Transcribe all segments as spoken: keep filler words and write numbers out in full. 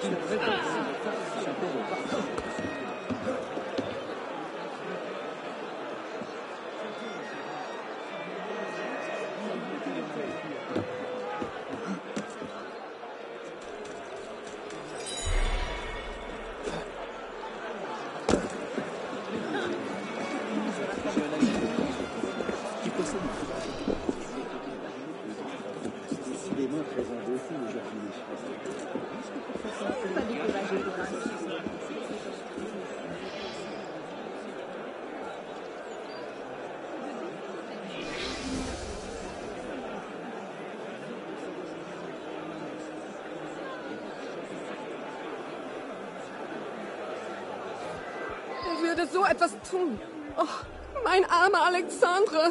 Er würde so etwas tun. Oh, mein armer Alexandre.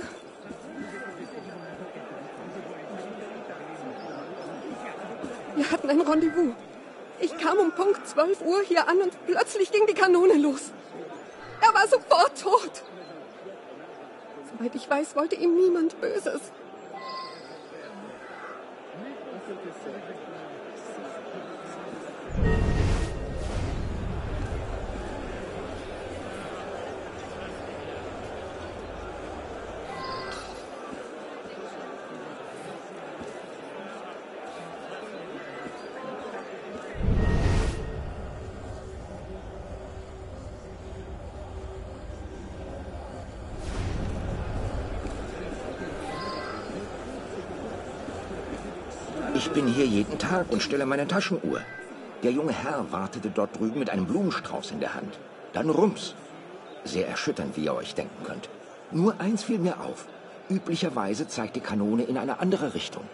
Wir hatten ein Rendezvous. Ich kam um Punkt zwölf Uhr hier an und plötzlich ging die Kanone los. Er war sofort tot. Soweit ich weiß, wollte ihm niemand Böses. Ich bin hier jeden Tag und stelle meine Taschenuhr. Der junge Herr wartete dort drüben mit einem Blumenstrauß in der Hand. Dann rums. Sehr erschütternd, wie ihr euch denken könnt. Nur eins fiel mir auf. Üblicherweise zeigt die Kanone in eine andere Richtung.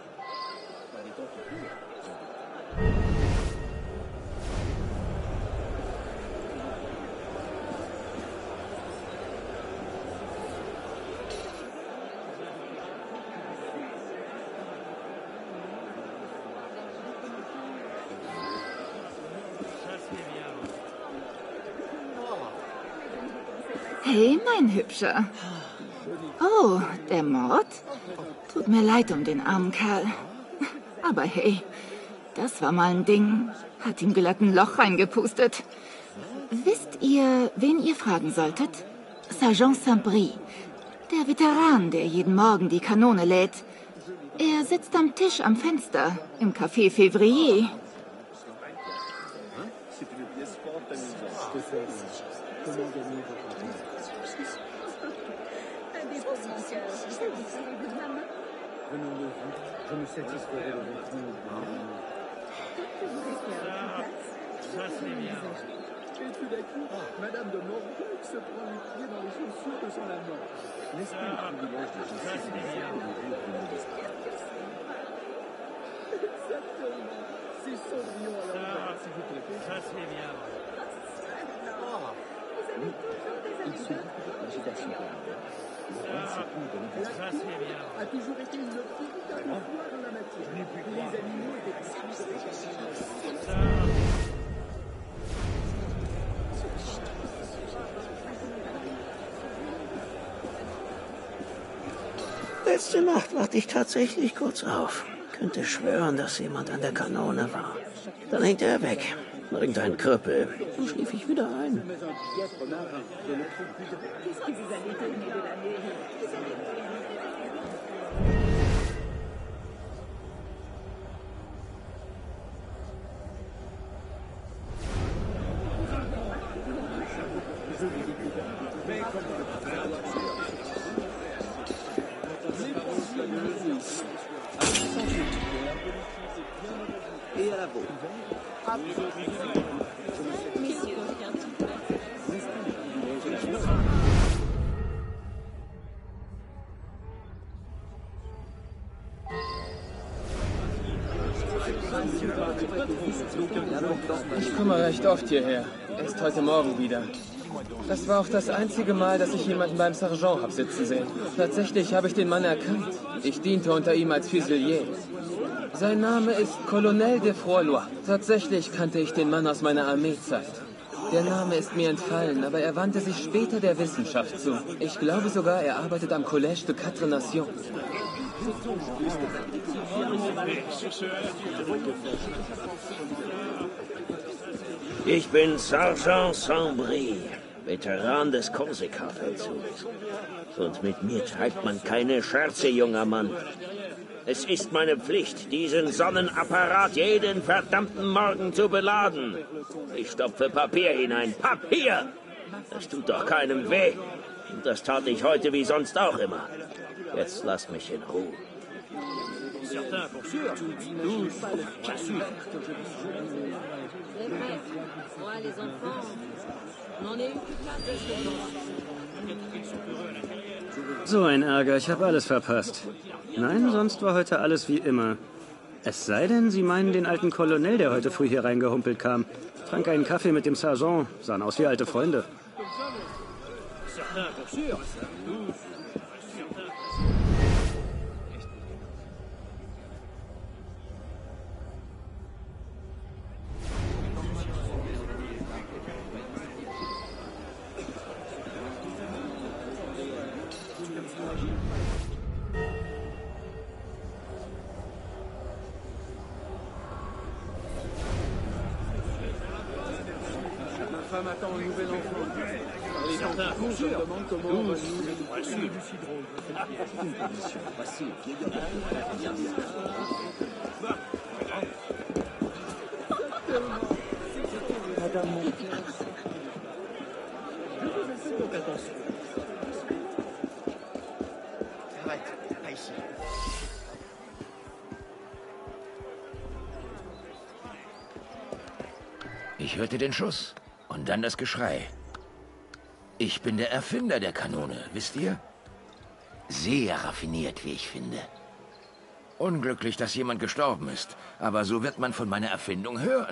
Hey, mein Hübscher. Oh, der Mord? Tut mir leid um den armen Kerl. Aber hey, das war mal ein Ding. Hat ihm glatt ein Loch reingepustet. Wisst ihr, wen ihr fragen solltet? Sergeant Saint-Brie. Der Veteran, der jeden Morgen die Kanone lädt. Er sitzt am Tisch am Fenster im Café Février. Je me satisferai de votre nom. Ça, c'est bien. Et tout d'un coup, Madame de Morgoth se prend les pieds dans les chaussures de son amant. N'est-ce pas le privilège de ça, c'est bien. Exactement. C'est Cendrillon à l'envers, s'il vous plaît. Ça, c'est bien. Oui, il se dit que l'agitation Ça, c'est bien. a toujours été une véritable foi dans la matière. Les animaux étaient... Letzte Nacht wachte ich tatsächlich kurz auf. Könnte schwören, dass jemand an der Kanone war. Dann hängt er weg. Irgendein Krüppel. Dann schlief ich wieder ein. Et à la vôtre. Ich komme recht oft hierher. Erst heute Morgen wieder. Das war auch das einzige Mal, dass ich jemanden beim Sergeant habe sitzen sehen. Tatsächlich habe ich den Mann erkannt. Ich diente unter ihm als Fusilier. Sein Name ist Colonel de Froilois. Tatsächlich kannte ich den Mann aus meiner Armeezeit. Der Name ist mir entfallen, aber er wandte sich später der Wissenschaft zu. Ich glaube sogar, er arbeitet am Collège de Quatre Nations. Ich bin Sergeant Saint-Brie, Veteran des Korsika-Feldzugs. Und mit mir treibt man keine Scherze, junger Mann. Es ist meine Pflicht, diesen Sonnenapparat jeden verdammten Morgen zu beladen. Ich stopfe Papier hinein. Papier! Das tut doch keinem weh. Und das tat ich heute wie sonst auch immer. Jetzt lass mich in Ruhe. So ein Ärger, ich habe alles verpasst. Nein, sonst war heute alles wie immer. Es sei denn, Sie meinen den alten Colonel, der heute früh hier reingehumpelt kam. Trank einen Kaffee mit dem Sergeant, sahen aus wie alte Freunde. Femme attend un nouvel enfant. Les certains pour se demandent comment on va nous du cidron. Madame mon cœur. Je vous fais donc attention. Arrête, pas ici. Ich hörte den Schuss. Und dann das Geschrei. Ich bin der Erfinder der Kanone, wisst ihr? Sehr raffiniert, wie ich finde. Unglücklich, dass jemand gestorben ist, aber so wird man von meiner Erfindung hören.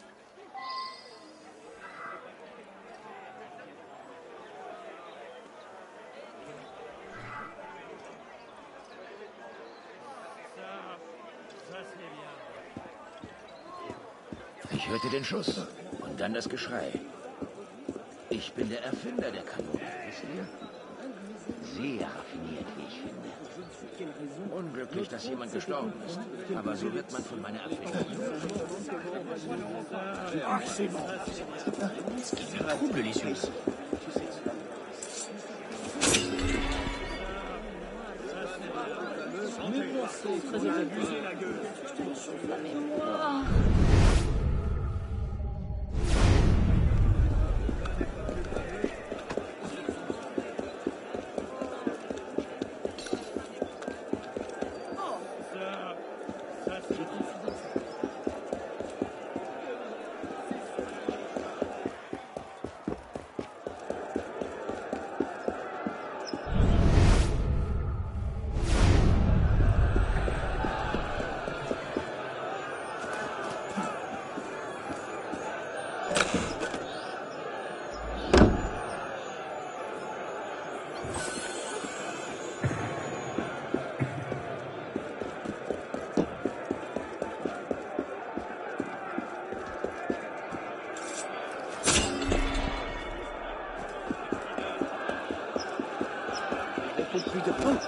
Ich hörte den Schuss. Und dann das Geschrei. Ich bin der Erfinder der Kanone, wisst ihr? Sehr raffiniert, wie ich finde. Unglücklich, dass jemand gestorben ist, aber so wird man von meiner Erfindung hören. Ach, c'est bon. Ce qui me trouble les yeux ici. Plus de pain.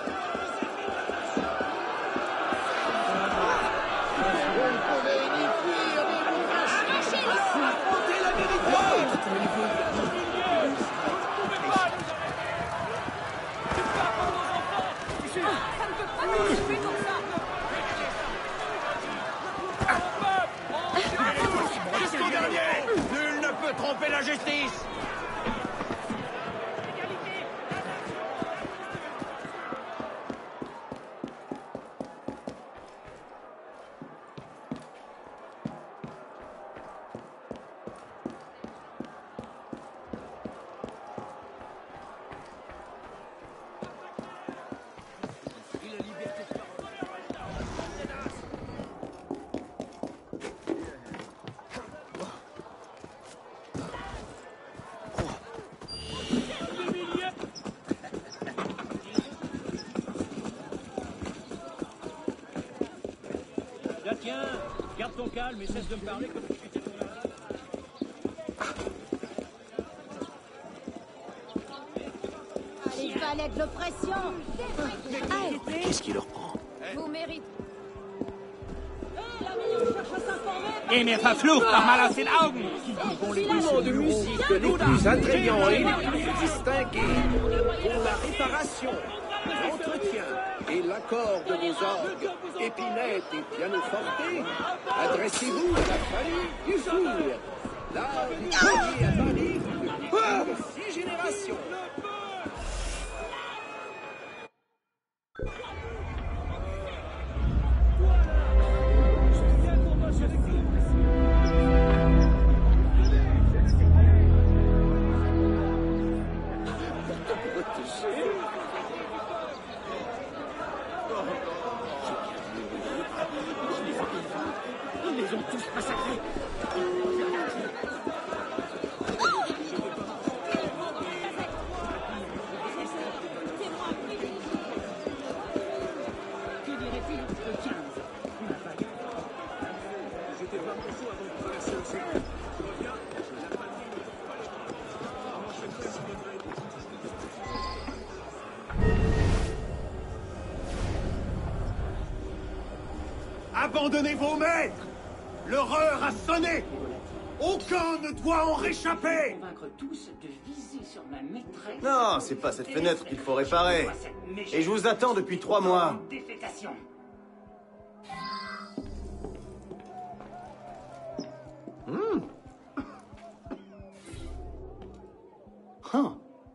Jusqu'au dernier, nul ne peut tromper la justice. Tiens, garde ton calme et cesse de me parler comme si j'étais ton ami. Les valets de l'oppression. Qu'est-ce qui leur prend? Vous méritez. Hé, l'ami, on cherche à s'informer. Geh mir verflucht nochmal aus den Augen! Les moments de musique les plus attrayants et les plus distingués pour la réparation, l'entretien et l'accord de vos orgues, épinettes et pianoforte, adressez-vous à la famille du four. L'art du clavier à Paris depuis six générations. Ils les ont tous massacrés. Abandonnez vos maîtres! L'horreur a sonné! Aucun ne doit en réchapper! Non, c'est pas cette fenêtre qu'il faut réparer. Et je vous attends depuis trois mois. Hmm. Huh.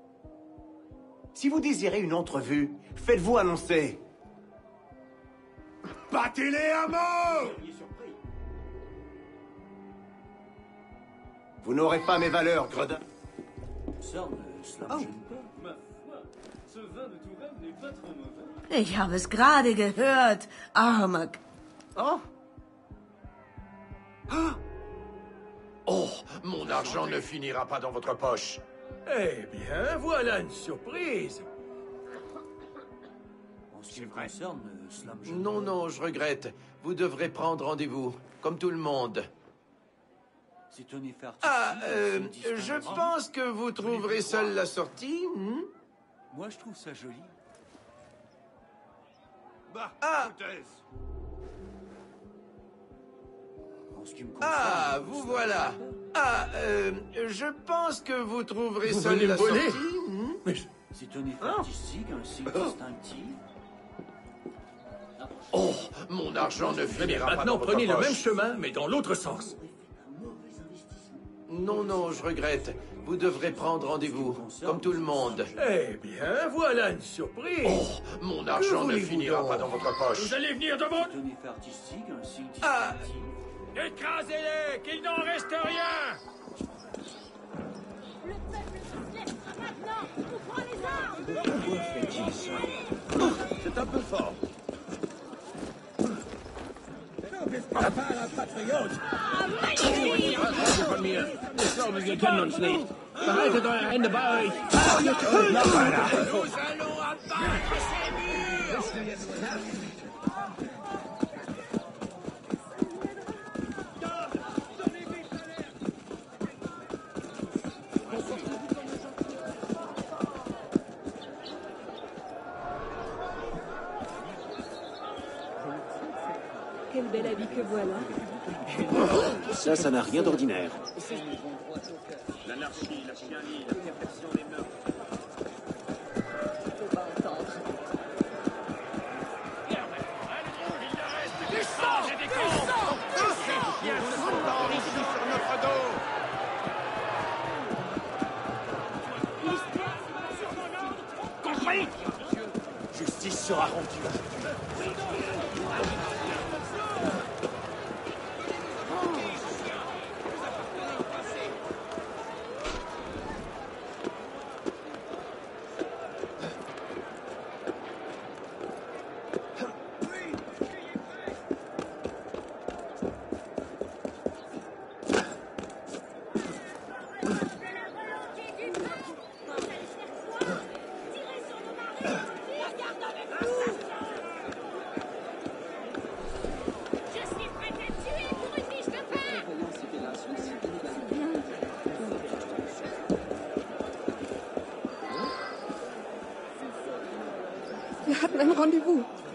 Si vous désirez une entrevue, faites-vous annoncer. Battez-les à mort! Vous n'aurez pas mes valeurs, gredin. Oh. Ich habe es gerade gehört, armer... Oh. Oh, mon argent ne finira pas dans votre poche. Eh bien, voilà une surprise. En ce qui me concerne, Slam... Non, non, je regrette. Vous devrez prendre rendez-vous, comme tout le monde. Ah, euh, je pense que vous trouverez seul la sortie. Hmm? Moi, je trouve ça joli. Bah, ah. Ah, vous voilà. Ah, euh, je pense que vous trouverez vous seul venez la me voler. sortie. Hmm? Mais je... C'est un effet artistique, un signe distinctif. Oh, mon argent ne finira pas Maintenant, dans votre prenez le poche. même chemin, mais dans l'autre sens. Non, non, je regrette. Vous devrez prendre rendez-vous, comme tout le monde. Eh bien, voilà une surprise. Oh, mon argent ne finira donc? pas dans votre poche. Vous allez venir devant... C'est un effet artistique, un signe Ah. distinctif. Écrasez-les, qu'il n'en reste rien. Le peuple se lève maintenant. On prend les armes. Pourquoi fait-il ça? C'est un peu fort. La Para Patriot! Ah, magnifique! Von mir! Ich glaube, wir kennen uns nicht. Behaltet eure Hände bei euch! Haltet euch noch weiter! Nous allons abattre ces murs! Quel bel habit que voilà. Ça, ça n'a rien d'ordinaire. L'anarchie, la tyrannie, la perfection des mœurs. Faut pas entendre. Du sang! Du sang! Tous ces chiens sautant ici sur notre dos! Compris! Justice sera rendue. Wir hatten ein Rendezvous.